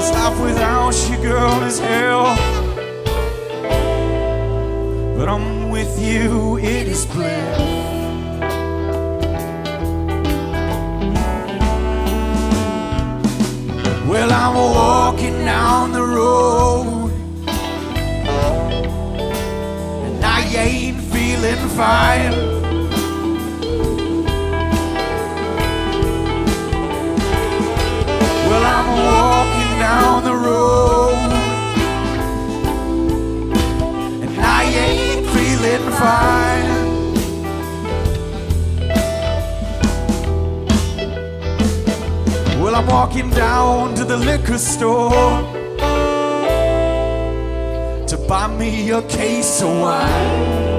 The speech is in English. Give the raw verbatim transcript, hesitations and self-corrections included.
'cause life without you, girl, is hell. But I'm with you, it is bliss. Well, I'm walking down the road and I ain't feeling fine. Well, I'm walking down the road and I ain't feeling fine. Well, I'm walking down to the liquor store to buy me a case of wine.